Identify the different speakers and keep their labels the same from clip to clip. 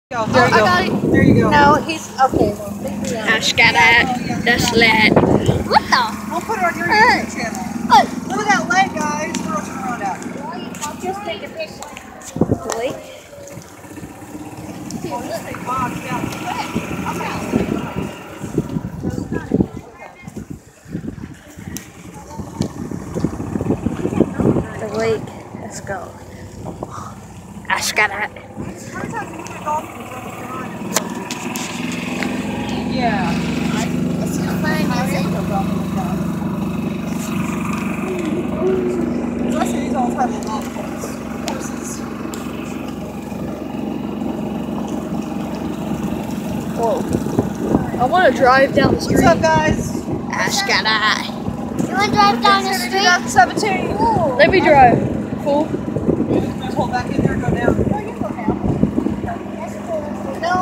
Speaker 1: There you go.
Speaker 2: I got it.
Speaker 1: There you go.
Speaker 2: No, he's okay. Well,
Speaker 3: Ash got it. The sled.
Speaker 2: What the?
Speaker 1: We'll put it on your YouTube channel. Look at that leg, guys. We're going to run out.
Speaker 2: I'll just take a picture.
Speaker 3: Wait.
Speaker 1: Oh, this thing bogs down.
Speaker 3: The lake. Let's go. Ash got it.
Speaker 1: Yeah. These all have a golf courses.
Speaker 3: Whoa. I want to drive down the street.
Speaker 1: What's up, guys?
Speaker 3: Ash got it.
Speaker 2: You want to drive down the street?
Speaker 1: 2017.
Speaker 3: Let me drive. Cool.
Speaker 1: Just hold back in there and go down.
Speaker 2: No, you go down. That's cool. No.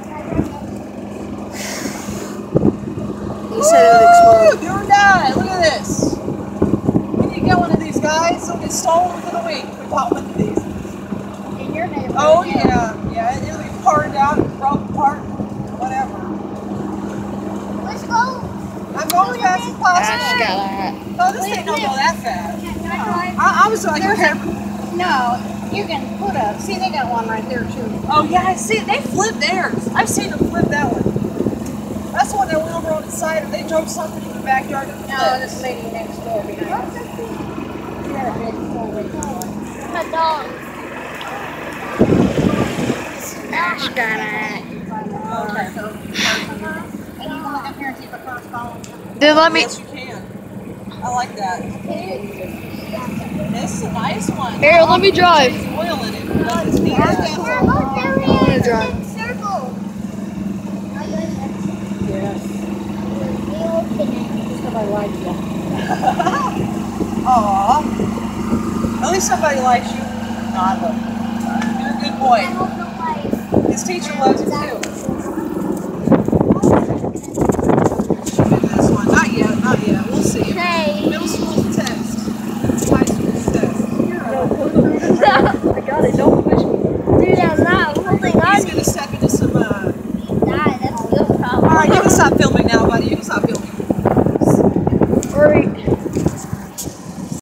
Speaker 3: He said it would explode.
Speaker 1: Do or die. Look at this. We need to get one of these, guys. They'll get stolen within a week. We bought one of these.
Speaker 2: In your neighborhood.
Speaker 1: Oh, yeah. Yeah, it'll be parted out, broken apart, whatever.
Speaker 2: Let's go.
Speaker 1: I'm going as fast as possible.
Speaker 3: Ash got it.
Speaker 1: No, this thing don't go that fast.
Speaker 2: Can I drive?
Speaker 1: I was like, okay.
Speaker 2: No, you can put a. See, they got one right there too.
Speaker 1: Oh, yeah, I see. They flipped theirs. I've seen them flip that one. That's the one that went over on the side, and they drove something in the backyard. And
Speaker 2: No, this lady next door behind us. She had a big four-wheel one. A dog.
Speaker 3: Ash got it.
Speaker 1: Okay.
Speaker 2: And you can look up here and see if the car's following.
Speaker 3: Then let me.
Speaker 1: Yes, you can. I like that. This is a nice one.
Speaker 3: Here, let me drive.
Speaker 1: There's oil in it. But it's neat.
Speaker 2: Look, there he
Speaker 3: I'm gonna
Speaker 2: is.
Speaker 3: drive.
Speaker 2: Big circle.
Speaker 1: Yes.
Speaker 2: Somebody likes you.
Speaker 1: Aw. At least somebody likes you. No, I love you. You're a good boy.
Speaker 2: I hope nobody.
Speaker 1: His teacher loves you too.